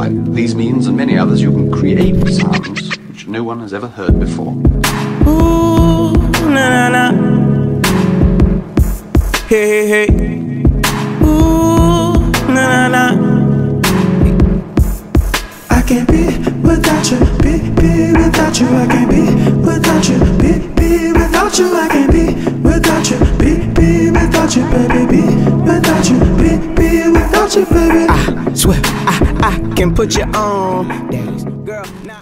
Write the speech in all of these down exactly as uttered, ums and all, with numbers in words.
By these means and many others, you can create sounds which no one has ever heard before. Ooh, na na na. Hey, hey, hey. Ooh, na na na. I can't be without you, be, be without you. I can't be without you, be, be without you. I can't be without you, be, be without you, baby, be without you, be, be without you, baby. I swear I, I can put you on. Days, girl, now.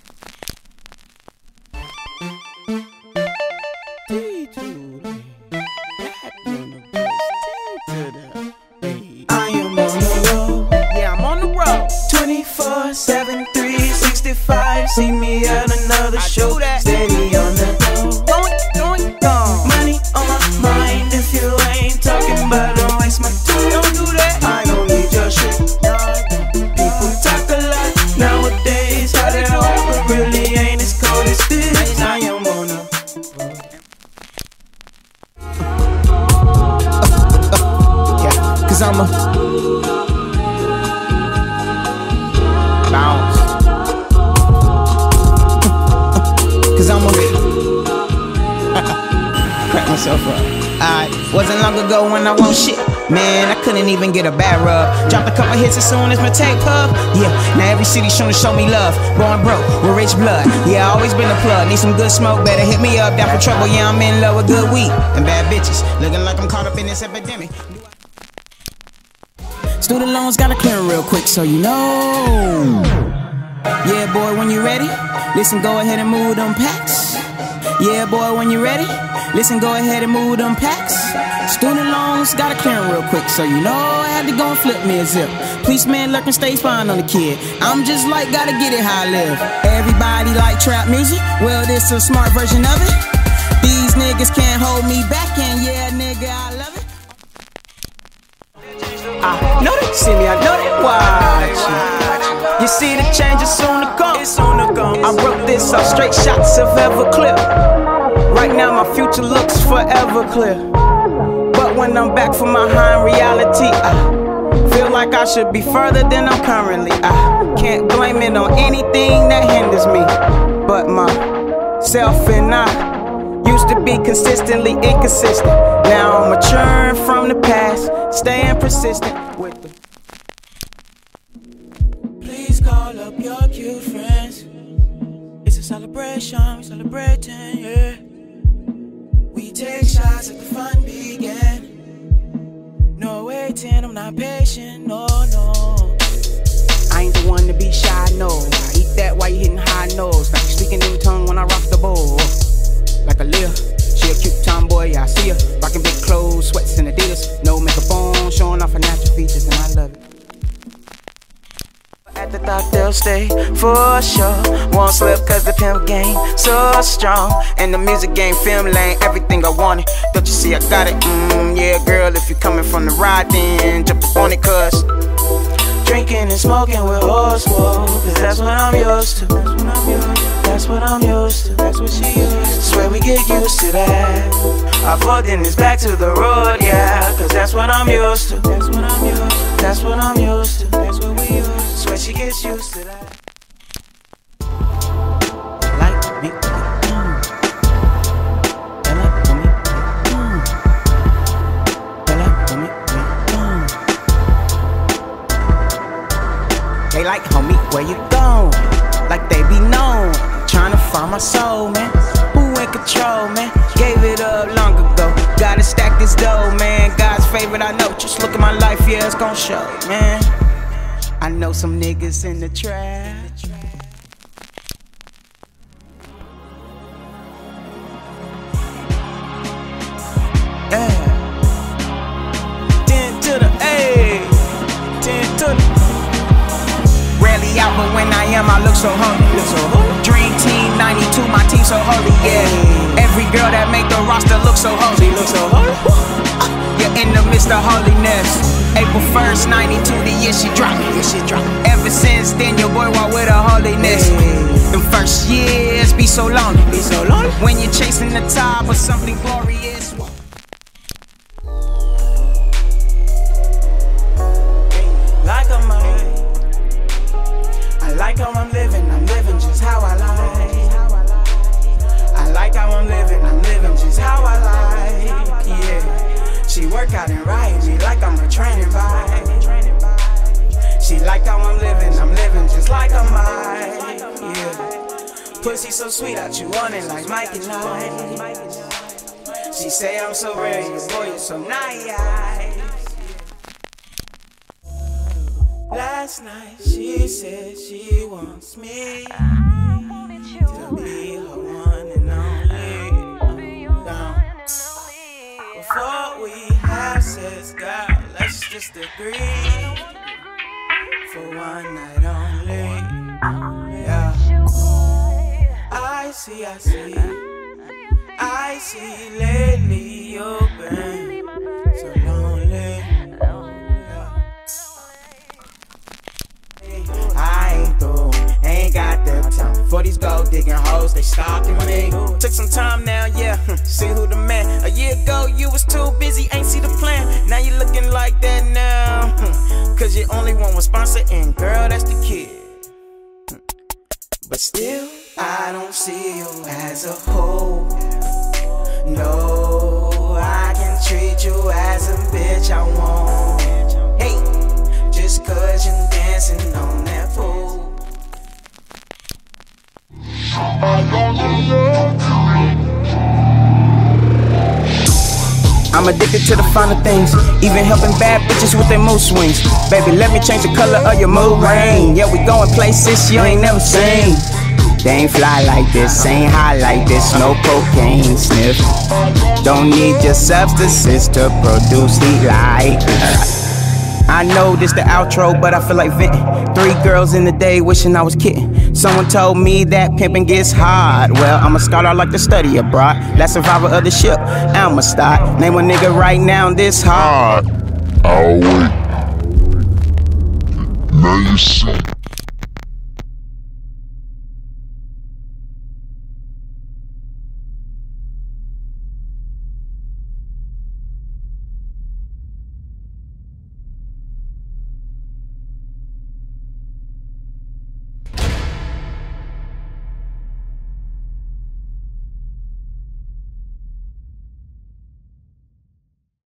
I am on the road. Yeah, I'm on the road. twenty-four seven, three sixty-five. See me at another I show. do that. Steady on the go. Going, going, gone. Money on my mind. If you ain't talking about, don't waste my time. Don't do that. I don't need your shit. People talk a lot nowadays. How they walk, but really ain't as cold as this. I am on a Yeah, cause I'm a bounce. Cause I'm a crack myself up. Alright, wasn't long ago when I want shit. Man, I couldn't even get a bad rub. Dropped a couple hits as soon as my tape pub. Yeah, now every city trying to show me love. Born broke with rich blood. Yeah, always been a plug. Need some good smoke, better hit me up. Down for trouble, yeah, I'm in love with good weed and bad bitches. Looking like I'm caught up in this epidemic. Student loans gotta clear real quick, so you know. Yeah, boy, when you ready, listen, go ahead and move them packs. Yeah, boy, when you ready, listen, go ahead and move them packs. Student loans gotta clear real quick, so you know I had to go and flip me a zip. Policeman lurking, stay spying on the kid. I'm just like, gotta get it how I live. Everybody like trap music, well, this a smart version of it. These niggas can't hold me back, and yeah, nigga, I love it. I know they see me, I know they watch. You see the change is soon to come. It's soon to come. I wrote this off straight shots of Everclear. Right now my future looks forever clear. But when I'm back from my high in reality, I feel like I should be further than I'm currently. I can't blame it on anything that hinders me, but myself and I. Used to be consistently inconsistent. Now I'm maturing from the past, staying persistent with the. Please call up your cute friends. It's a celebration, we're celebrating, yeah. We take shots at the fun began. No waiting, I'm not patient, no, no. I ain't the one to be shy, no. I eat that while you hitting high nose. Like you speaking in tongue when I rock the bowl. Like a Leah, she a cute tomboy, yeah, I see her. Rocking big clothes, sweats and Adidas. No makeup on, showing off her natural features, and I love it. At the thought they'll stay for sure. Won't slip cause the pimp game so strong. And the music game, film lane, everything I wanted. Don't you see I got it? Mmm, yeah girl, if you coming from the ride then jump up on it cause drinking and smoking with horse wool. Cause that's what I'm used to. That's what I'm used to. That's what she used to. Swear we get used to that. Our foot then is back to the road, yeah. Cause that's what I'm used to. That's what I'm used to. That's what I'm used to. That's what we used to. Swear she gets used to that. Like me, mm. They like me, mm. They like me, mm. They like homie, where you gone? Like they be known. Tryna find my soul, man. Who in control, man? Gave it up long ago. Gotta stack this dough, man. God's favorite, I know. Just look at my life, yeah, it's gon' show, man. I know some niggas in the trap. Yeah. ten to the A. ten to the. Rarely out, but when I am, I look so hungry. Look so hungry. Dream team ninety-two, my team so holy, yeah. Every girl that make the roster look so holy. Look so holy. You're in the midst of holiness. April first, ninety-two, the year she dropped. Yeah, she dropped. Ever since then, your boy walk with a holiness. Yeah. Them first years be so lonely. Be so lonely. When you're chasing the top of something glorious. Like a mind. She work out and ride me like I'm a training bike. She like how I'm living, I'm living just like I might. Yeah. Pussy so sweet, I chew on it like Mike and I. She say I'm so rare, you boy, you're so nice. Last night she said she wants me to be her one and only. Down. Before we have sex, girl, let's just agree for one night only. Yeah. I see, I see, I see lately you've been so lonely. I ain't through, ain't got the time for these gold digging hoes, they stalking me. Took some time now, yeah, see who the man. A year ago you was too busy, ain't see the plan. Now you looking like that now, cause you only want one sponsor and girl, that's the kid. But still, I don't see you as a whole. No, I can treat you as a bitch I want. Hey, just cause you're dancing on that pole. I'm addicted to the finer things, even helping bad bitches with their mood swings. Baby, let me change the color of your mood ring. Yeah, we going places you ain't never seen. They ain't fly like this, ain't high like this, no cocaine sniff. Don't need your substances to produce heat like this. I know this the outro, but I feel like venting. Three girls in the day wishing I was kidding. Someone told me that pimping gets hard. Well, I'm a scholar like to study abroad. Last survivor of the ship, I'ma start. Name a nigga right now this hard. Oh wait, now you see.